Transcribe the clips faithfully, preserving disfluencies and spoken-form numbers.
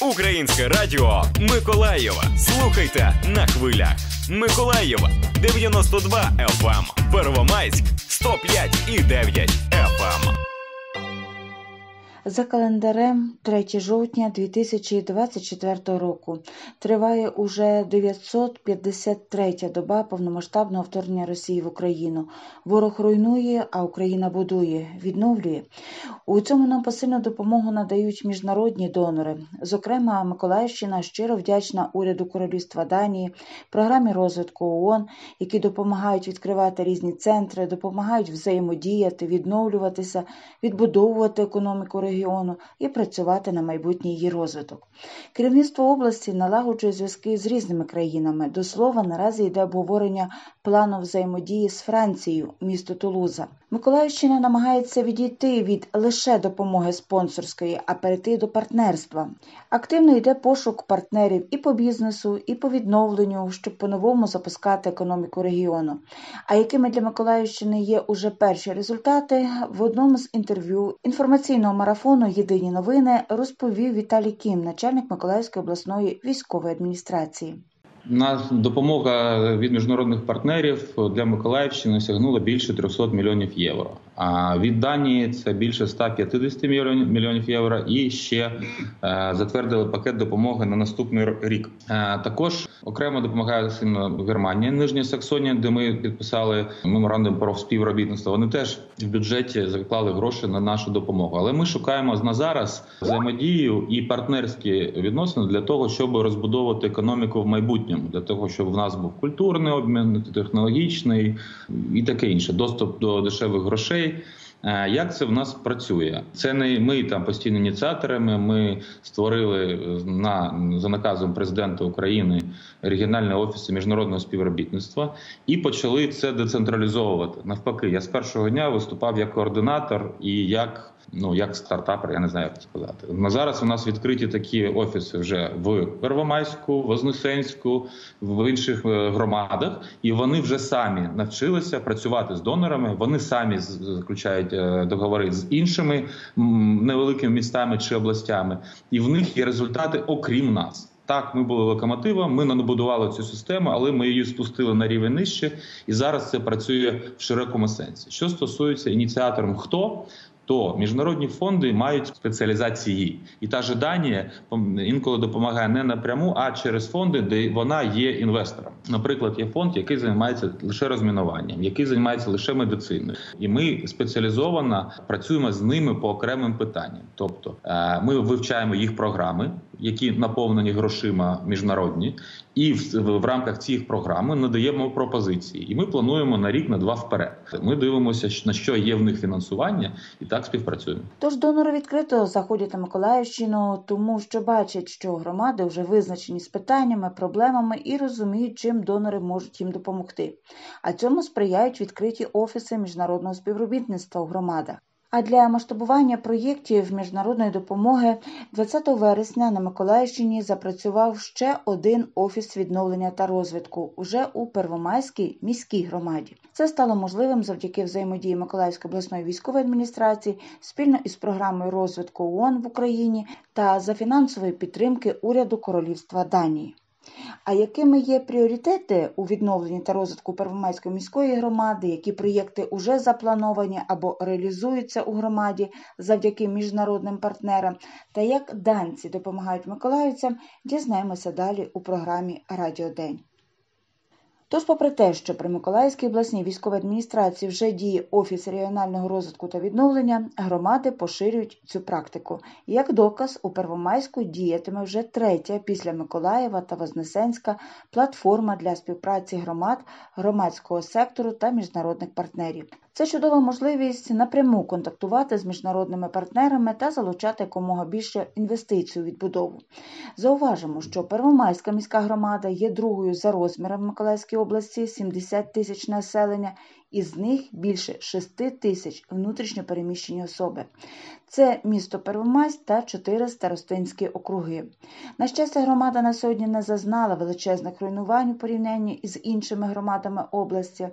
Українське радіо Миколаєва. Слухайте на хвилях. Миколаєва дев'яносто два еф ем, Первомайськ сто п'ять і дев'ять еф ем. За календарем третього жовтня дві тисячі двадцять четвертого року триває уже дев'ятсот п'ятдесят третя доба повномасштабного вторгнення Росії в Україну. Ворог руйнує, а Україна будує, відновлює. У цьому нам посильну допомогу надають міжнародні донори. Зокрема, Миколаївщина щиро вдячна уряду Королівства Данії, програмі розвитку ООН, які допомагають відкривати різні центри, допомагають взаємодіяти, відновлюватися, відбудовувати економіку регіону і працювати на майбутній її розвиток. Керівництво області налагоджує зв'язки з різними країнами. До слова, наразі йде обговорення плану взаємодії з Францією, місто Тулуза. Миколаївщина намагається відійти від лише допомоги спонсорської, а перейти до партнерства. Активно йде пошук партнерів і по бізнесу, і по відновленню, щоб по-новому запускати економіку регіону. А якими для Миколаївщини є уже перші результати, в одному з інтерв'ю інформаційного марафону «Єдині новини» розповів Віталій Кім, начальник Миколаївської обласної військової адміністрації. На допомога від міжнародних партнерів для Миколаївщини сягнула більше триста мільйонів євро. А від Данії це більше ста п'ятдесят мільйонів євро і ще е, затвердили пакет допомоги на наступний рік. Е, також окремо допомагає сильно Германія, Нижня Саксонія, де ми підписали меморандум про співробітництво. Вони теж в бюджеті заклали гроші на нашу допомогу. Але ми шукаємо на зараз взаємодію і партнерські відносини для того, щоб розбудовувати економіку в майбутньому, для того, щоб в нас був культурний обмін, технологічний і таке інше, доступ до дешевих грошей. Як це в нас працює? Це не ми там постійно ініціаторами, ми створили на, за наказом президента України регіональні офіси міжнародного співробітництва і почали це децентралізовувати. Навпаки, я з першого дня виступав як координатор і як Ну, як стартапер, я не знаю, як це сказати. На зараз у нас відкриті такі офіси вже в Первомайську, Вознесенську, в інших громадах. І вони вже самі навчилися працювати з донорами. Вони самі заключають договори з іншими невеликими містами чи областями. І в них є результати, окрім нас. Так, ми були локомотивом, ми набудували цю систему, але ми її спустили на рівень нижче. І зараз це працює в широкому сенсі. Що стосується ініціатором «Хто?», то міжнародні фонди мають спеціалізації. І та ж Данія інколи допомагає не напряму, а через фонди, де вона є інвестором. Наприклад, є фонд, який займається лише розмінуванням, який займається лише медициною. І ми спеціалізовано працюємо з ними по окремим питанням. Тобто ми вивчаємо їх програми, які наповнені грошима міжнародні, і в, в рамках цих програм надаємо пропозиції. І ми плануємо на рік, на два вперед. Ми дивимося, на що є в них фінансування, і так співпрацюємо. Тож донори відкрито заходять на Миколаївщину, тому що бачать, що громади вже визначені з питаннями, проблемами і розуміють, чим донори можуть їм допомогти. А цьому сприяють відкриті офіси міжнародного співробітництва у громадах. А для масштабування проєктів міжнародної допомоги двадцятого вересня на Миколаївщині запрацював ще один офіс відновлення та розвитку уже у Первомайській міській громаді. Це стало можливим завдяки взаємодії Миколаївської обласної військової адміністрації спільно із програмою розвитку ООН в Україні та за фінансової підтримки уряду Королівства Данії. А якими є пріоритети у відновленні та розвитку Первомайської міської громади, які проєкти уже заплановані або реалізуються у громаді завдяки міжнародним партнерам, та як данці допомагають миколаївцям, дізнаємося далі у програмі «Радіодень». Тож, попри те, що при Миколаївській обласній військовій адміністрації вже діє Офіс регіонального розвитку та відновлення, громади поширюють цю практику. Як доказ, у Первомайську діятиме вже третя після Миколаєва та Вознесенська платформа для співпраці громад, громадського сектору та міжнародних партнерів. Це чудова можливість напряму контактувати з міжнародними партнерами та залучати якомога більше інвестицій у відбудову. Зауважимо, що Первомайська міська громада є другою за розміром в Миколаївській області, сімдесят тисяч населення, із них більше шість тисяч внутрішньо переміщені особи. Це місто Первомайськ та чотири старостинські округи. На щастя, громада на сьогодні не зазнала величезних руйнувань у порівнянні із іншими громадами області,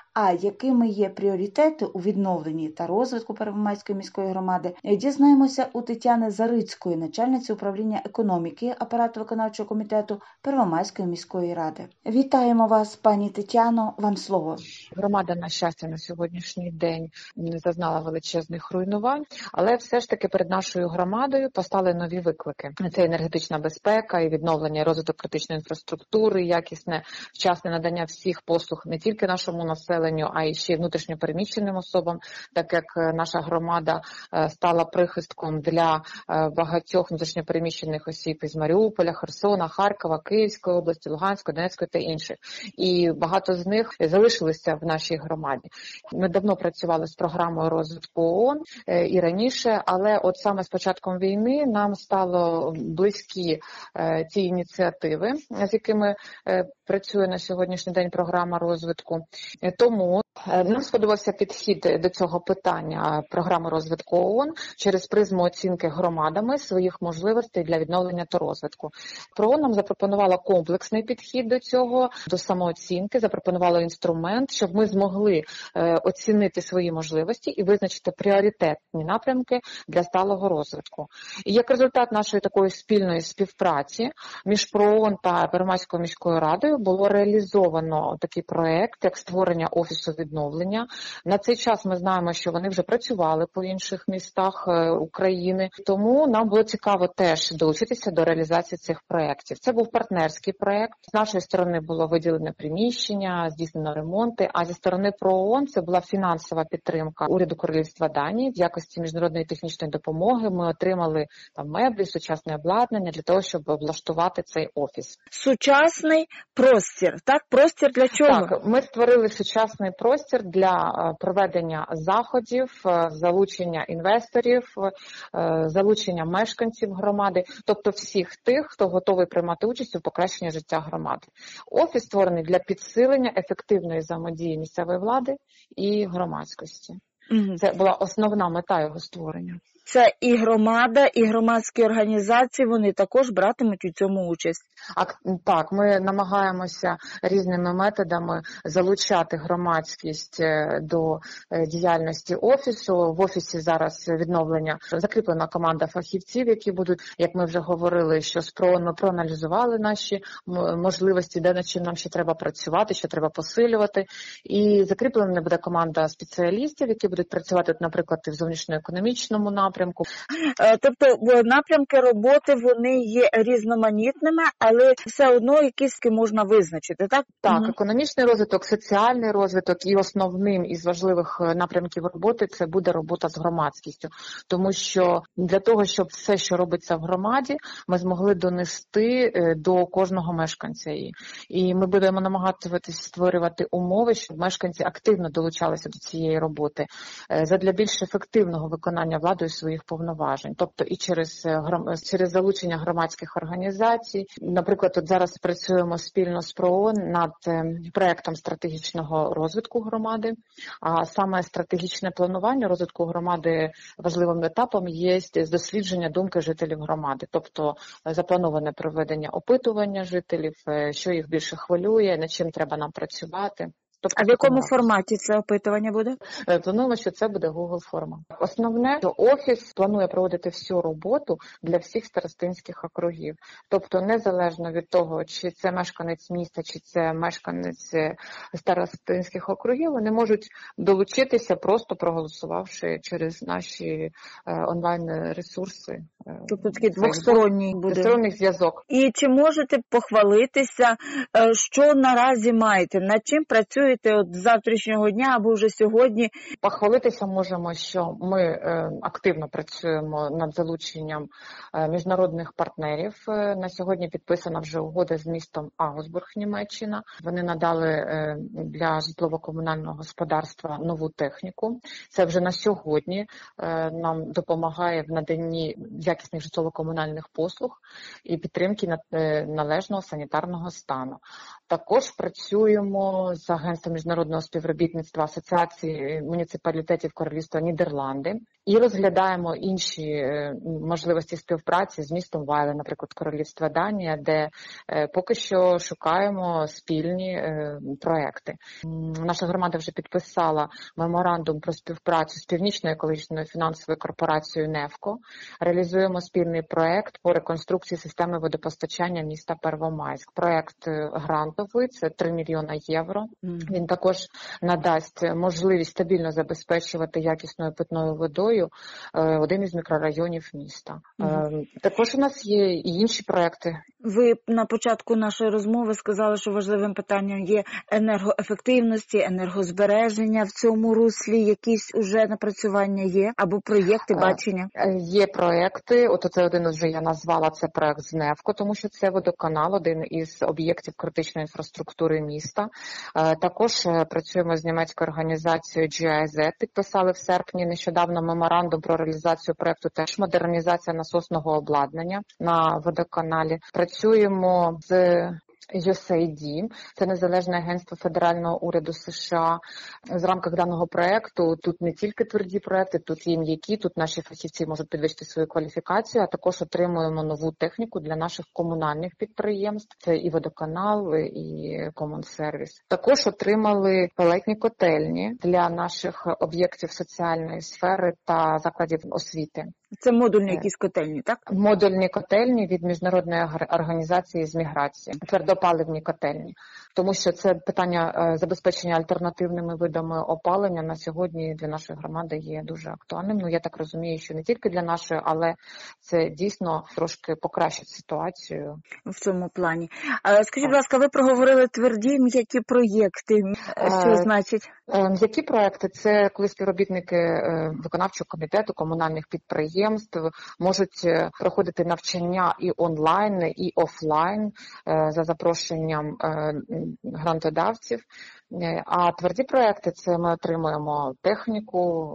А якими є пріоритети у відновленні та розвитку Первомайської міської громади, дізнаємося у Тетяни Зарицької, начальниці управління економіки апарату виконавчого комітету Первомайської міської ради. Вітаємо вас, пані Тетяно, вам слово. Громада, на щастя, на сьогоднішній день не зазнала величезних руйнувань, але все ж таки перед нашою громадою постали нові виклики. Це енергетична безпека і відновлення і розвиток критичної інфраструктури, якісне, вчасне надання всіх послуг не тільки нашому населенню, а й ще й внутрішньо переміщеним особам, так як наша громада стала прихистком для багатьох внутрішньо переміщених осіб із Маріуполя, Херсона, Харкова, Київської області, Луганської, Донецької та інших. І багато з них залишилися в нашій громаді. Ми давно працювали з програмою розвитку ООН і раніше, але от саме з початком війни нам стало близькі ці ініціативи, з якими працює на сьогоднішній день програма розвитку. Тому нам сподобався підхід до цього питання програми розвитку ООН через призму оцінки громадами своїх можливостей для відновлення та розвитку. ПРООН нам запропонувала комплексний підхід до цього, до самооцінки, запропонувала інструмент, щоб ми змогли оцінити свої можливості і визначити пріоритетні напрямки для сталого розвитку. І як результат нашої такої спільної співпраці між ПРООН та Первомайською міською радою було реалізовано такий проект, як створення Офісу відновлення. На цей час ми знаємо, що вони вже працювали по інших містах України, тому нам було цікаво теж долучитися до реалізації цих проєктів. Це був партнерський проєкт. З нашої сторони було виділене приміщення, здійснено ремонти, а зі сторони ПРООН це була фінансова підтримка уряду Королівства Данії. В якості міжнародної технічної допомоги ми отримали там меблі, сучасне обладнання для того, щоб облаштувати цей офіс. Сучасний простір, так? Простір для чого? Так, ми створили сучасний простір для проведення заходів, залучення інвесторів, залучення мешканців громади, тобто всіх тих, хто готовий приймати участь у покращенні життя громади. Офіс створений для підсилення ефективної взаємодії місцевої влади і громадськості. Угу. Це була основна мета його створення. Це і громада, і громадські організації, вони також братимуть у цьому участь. А, так, ми намагаємося різними методами залучати громадськість до діяльності офісу. В офісі зараз відновлення закріплена команда фахівців, які будуть, як ми вже говорили, що з ПРООН ми проаналізували наші можливості, де над чим нам ще треба працювати, що треба посилювати. І закріплена буде команда спеціалістів, які будуть працювати, наприклад, в зовнішньоекономічному напрямку. Тобто напрямки роботи, вони є різноманітними, але все одно якісь можна визначити, так? Так, угу. Економічний розвиток, соціальний розвиток і основним із важливих напрямків роботи це буде робота з громадськістю. Тому що для того, щоб все, що робиться в громаді, ми змогли донести до кожного мешканця її. І ми будемо намагатися створювати умови, щоб мешканці активно долучалися до цієї роботи задля більш ефективного виконання владою своїх повноважень, тобто і через через залучення громадських організацій. Наприклад, от зараз працюємо спільно з ПРООН над проектом стратегічного розвитку громади, а саме стратегічне планування розвитку громади важливим етапом є дослідження думки жителів громади, тобто заплановане проведення опитування жителів, що їх більше хвилює, над чим треба нам працювати. Тобто, а в якому форматі це опитування буде? Плануємо, що це буде Google форма. Основне, що офіс планує проводити всю роботу для всіх старостинських округів. Тобто, незалежно від того, чи це мешканець міста, чи це мешканець старостинських округів, вони можуть долучитися, просто проголосувавши через наші онлайн-ресурси. Тобто такий двосторонній буде. Двосторонній зв'язок. І чи можете похвалитися, що наразі маєте, над чим працюєте от з завтрашнього дня або вже сьогодні? Похвалитися можемо, що ми е, активно працюємо над залученням е, міжнародних партнерів. Е, на сьогодні підписана вже угода з містом Аугсбург, Німеччина. Вони надали е, для житлово-комунального господарства нову техніку. Це вже на сьогодні е, нам допомагає в наданні якісних житлово-комунальних послуг і підтримки на, е, належного санітарного стану. Також працюємо з агентством міжнародного співробітництва Асоціації муніципалітетів Королівства Нідерланди і розглядаємо інші можливості співпраці з містом Вайле, наприклад, Королівства Данія, де поки що шукаємо спільні проекти. Наша громада вже підписала меморандум про співпрацю з Північною екологічною фінансовою корпорацією «Нефко». Реалізуємо спільний проект по реконструкції системи водопостачання міста Первомайськ. Проект грантовий, це три мільйони євро. Mm. Він також надасть можливість стабільно забезпечувати якісною питною водою один із мікрорайонів міста. Mm. Також у нас є і інші проекти. Ви на початку нашої розмови сказали, що важливим питанням є енергоефективності, енергозбереження. В цьому руслі якісь уже напрацювання є? Або проєкти, бачення? Є проєкти. От це один вже я назвала, це проєкт з «Нефко», тому що це водоканал, один із об'єктів критичної інфраструктури міста. Також працюємо з німецькою організацією джі ай зет, підписали в серпні нещодавно меморандум про реалізацію проєкту, теж модернізація насосного обладнання на водоканалі. Працюємо з ю ес ей ай ді, це незалежне агентство федерального уряду США. З рамках даного проєкту тут не тільки тверді проєкти, тут є м'які, тут наші фахівці можуть підвищити свою кваліфікацію, а також отримуємо нову техніку для наших комунальних підприємств. Це і водоканал, і комунсервіс. Також отримали пелетні котельні для наших об'єктів соціальної сфери та закладів освіти. Це модульні якісь котельні, так? Модульні котельні від Міжнародної організації з міграції, твердопаливні котельні. Тому що це питання забезпечення альтернативними видами опалення на сьогодні для нашої громади є дуже актуальним. Ну, я так розумію, що не тільки для нашої, але це дійсно трошки покращить ситуацію. В цьому плані. Скажіть, будь ласка, ви проговорили тверді м'які проєкти. Що значить? М'які проєкти – це коли співробітники виконавчого комітету, комунальних підприємств можуть проходити навчання і онлайн, і офлайн за запрошенням грантодавців. А тверді проєкти – це ми отримуємо техніку,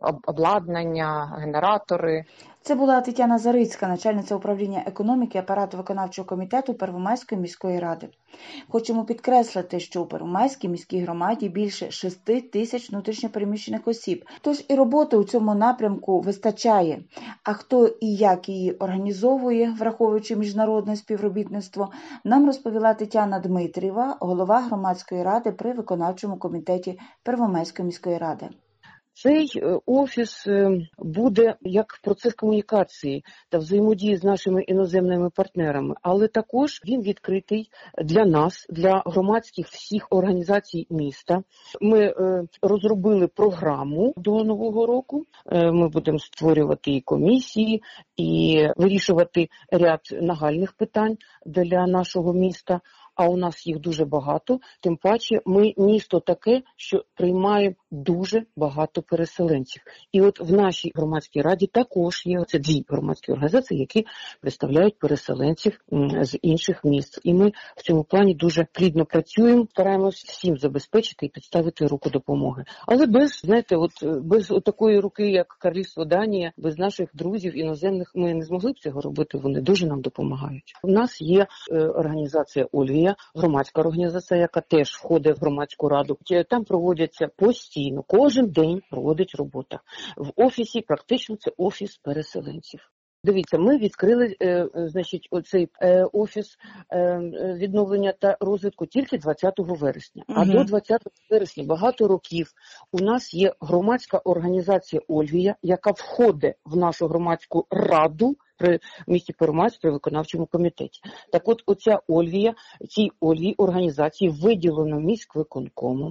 обладнання, генератори. Це була Тетяна Зарицька, начальниця управління економіки апарату виконавчого комітету Первомайської міської ради. Хочемо підкреслити, що у Первомайській міській громаді більше шести тисяч внутрішньопереміщених осіб, тож і роботи у цьому напрямку вистачає. А хто і як її організовує, враховуючи міжнародне співробітництво, нам розповіла Тетяна Дмитрієва, голова громадської ради при виконавчому комітеті Первомайської міської ради. Цей офіс буде як процес комунікації та взаємодії з нашими іноземними партнерами, але також він відкритий для нас, для громадських всіх організацій міста. Ми розробили програму до Нового року, ми будемо створювати і комісії, і вирішувати ряд нагальних питань для нашого міста. А у нас їх дуже багато, тим паче ми місто таке, що приймає дуже багато переселенців. І от в нашій громадській раді також є це дві громадські організації, які представляють переселенців з інших міст. І ми в цьому плані дуже плідно працюємо, стараємось всім забезпечити і підставити руку допомоги. Але без, знаєте, от без такої руки, як Королівство Данія, без наших друзів іноземних ми не змогли б цього робити, вони дуже нам допомагають. У нас є е, організація «Ольвія», громадська організація, яка теж входить в громадську раду. Там проводяться постійно, кожен день проводить робота. В офісі практично це офіс переселенців. Дивіться, ми відкрили е, значить, оцей е, офіс е, відновлення та розвитку тільки двадцятого вересня. Угу. А до двадцятого вересня багато років у нас є громадська організація «Ольвія», яка входить в нашу громадську раду при місті Первомайськ при виконавчому комітеті. Так от оця Ольвія, цій Ольвії організації виділено міськвиконкомом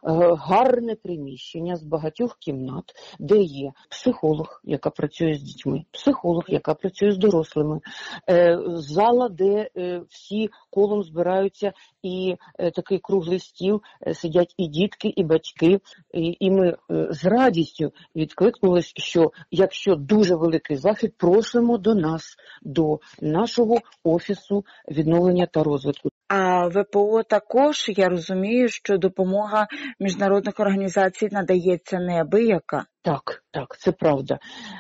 гарне приміщення з багатьох кімнат, де є психолог, яка працює з дітьми, психолог, яка працює з дорослими, зала, де всі колом збираються і такий круглий стіл, сидять і дітки, і батьки. І ми з радістю відкликнулись, що якщо дуже великий захід, просимо до нас, до нашого офісу відновлення та розвитку. А ВПО також, я розумію, що допомога міжнародних організацій надається неабияка. Так, так, це правда.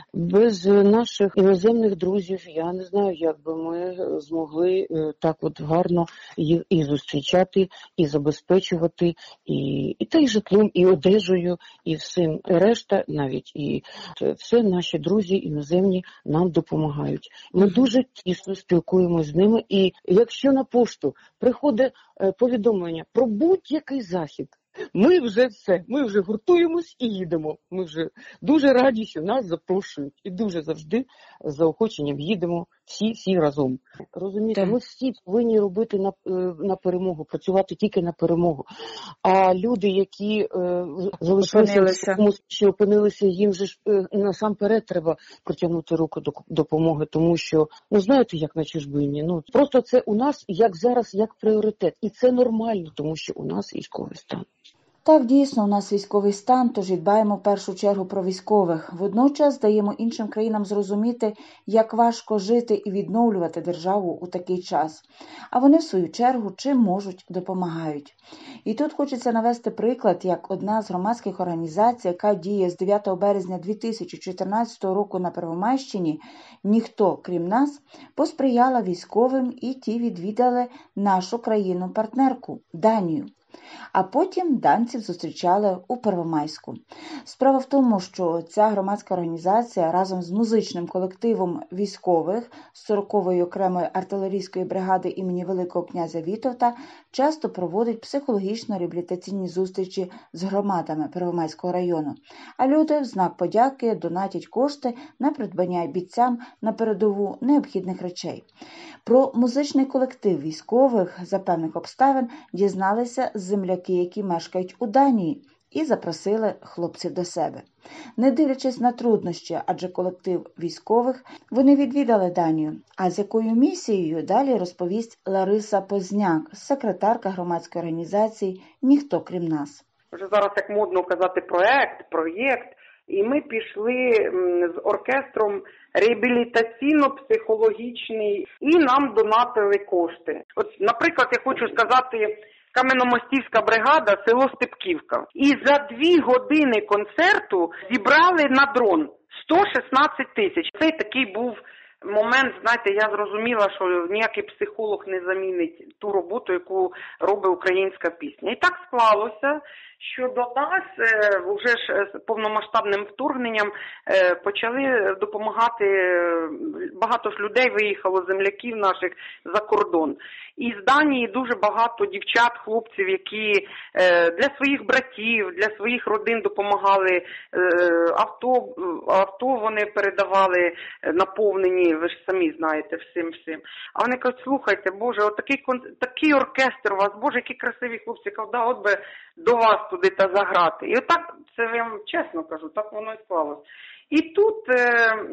Без наших іноземних друзів я не знаю, як би ми змогли так от гарно їх і зустрічати, і забезпечувати, і, і та й житлом, і одежею, і всім решта, навіть і все наші друзі іноземні нам допомагають. Ми дуже тісно спілкуємося з ними, і якщо на пошту приходить повідомлення про будь-який захід, ми вже все, ми вже гуртуємось і їдемо. Ми вже дуже раді, що нас запрошують. І дуже завжди з заохоченням їдемо всі-всі разом. Розумієте, ми всі повинні робити на, на перемогу, працювати тільки на перемогу. А люди, які е, залишилися, що опинилися, їм же ж е, насамперед треба протягнути руку до допомоги, тому що, ну знаєте, як на чужбині, ну просто це у нас як зараз, як пріоритет. І це нормально, тому що у нас військовий стан. Так, дійсно, у нас військовий стан, тож і дбаємо в першу чергу про військових. Водночас даємо іншим країнам зрозуміти, як важко жити і відновлювати державу у такий час. А вони, в свою чергу, чим можуть, допомагають. І тут хочеться навести приклад, як одна з громадських організацій, яка діє з дев'ятого березня дві тисячі чотирнадцятого року на Первомайщині, «Ніхто, крім нас», посприяла військовим, і ті відвідали нашу країну-партнерку – Данію. А потім данців зустрічали у Первомайську. Справа в тому, що ця громадська організація разом з музичним колективом військових з сорокової окремої артилерійської бригади імені Великого князя Вітовта часто проводить психологічно-реабілітаційні зустрічі з громадами Первомайського району. А люди в знак подяки донатять кошти на придбання бійцям на передову необхідних речей. Про музичний колектив військових за певних обставин дізналися земляки, які мешкають у Данії, і запросили хлопців до себе. Не дивлячись на труднощі, адже колектив військових, вони відвідали Данію. А з якою місією далі розповість Лариса Позняк, секретарка громадської організації «Ніхто, крім нас». Вже зараз, як модно казати, проект, проєкт. І ми пішли з оркестром реабілітаційно-психологічний і нам донатили кошти. От, наприклад, я хочу сказати, Кам'яномостівська бригада, село Степківка. І за дві години концерту зібрали на дрон сто шістнадцять тисяч. Цей такий був момент, знаєте, я зрозуміла, що ніякий психолог не замінить ту роботу, яку робить українська пісня. І так склалося, що до нас вже ж з повномасштабним вторгненням почали допомагати, багато ж людей виїхало, земляків наших, за кордон. І з Данії дуже багато дівчат, хлопців, які для своїх братів, для своїх родин допомагали, авто, авто вони передавали наповнені, ви ж самі знаєте, всім-всім. А вони кажуть, слухайте, Боже, от такий, такий оркестр у вас, Боже, які красиві хлопці, кажуть, да, от би до вас туди та заграти. І отак, це я вам чесно кажу, так воно і склалось. І тут е,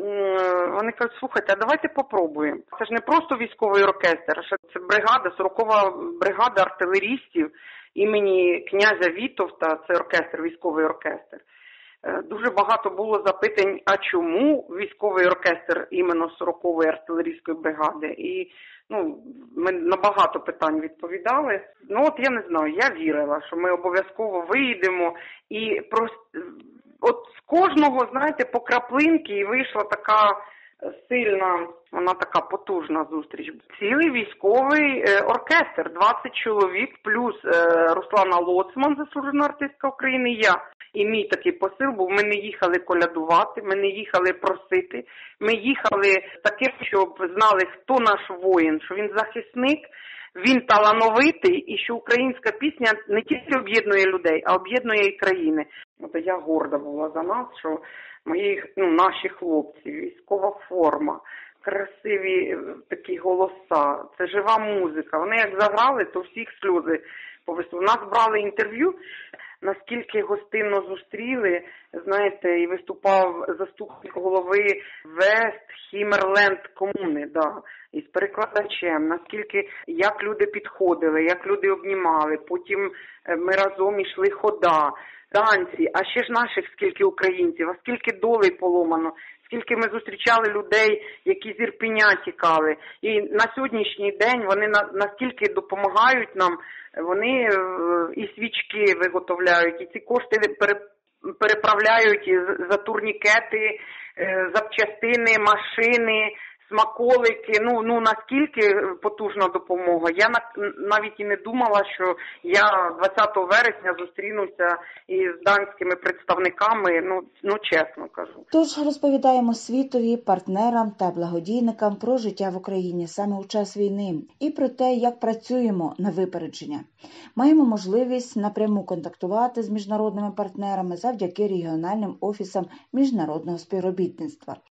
вони кажуть, слухайте, а давайте попробуємо. Це ж не просто військовий оркестр, а це бригада, сорокова бригада артилерістів імені князя Вітовта, це оркестр, військовий оркестр. Е, дуже багато було запитань, а чому військовий оркестр іменно сорокової артилерійської бригади. І ну, ми на багато питань відповідали. Ну от я не знаю, я вірила, що ми обов'язково виїдемо і просто... От з кожного, знаєте, по краплинки і вийшла така сильна, вона така потужна зустріч. Цілий військовий оркестр, двадцять чоловік, плюс Руслана Лоцман, заслужена артистка України, я. І мій такий посил був, ми не їхали колядувати, ми не їхали просити, ми їхали таким, щоб знали, хто наш воїн, що він захисник, він талановитий і що українська пісня не тільки об'єднує людей, а об'єднує і країни. От я горда була за нас, що мої, ну, наші хлопці, військова форма, красиві такі голоса, це жива музика. Вони як заграли, то всіх сльози повисли. У нас брали інтерв'ю, наскільки гостинно зустріли, знаєте, і виступав заступник голови Вест Хімерленд комуни, да, із перекладачем, наскільки, як люди підходили, як люди обнімали, потім ми разом йшли хода, танці, а ще ж наших скільки українців, а скільки долей поломано, скільки ми зустрічали людей, які з Ірпеня тікали. І на сьогоднішній день вони на, настільки допомагають нам, вони і свічки виготовляють, і ці кошти переправляють за турнікети, запчастини, машини, смаколики. Ну, ну наскільки потужна допомога. Я навіть і не думала, що я двадцятого вересня зустрінуся із данськими представниками, ну, ну чесно кажу. Тож розповідаємо світові, партнерам та благодійникам про життя в Україні саме у час війни і про те, як працюємо на випередження. Маємо можливість напряму контактувати з міжнародними партнерами завдяки регіональним офісам міжнародного співробітництва.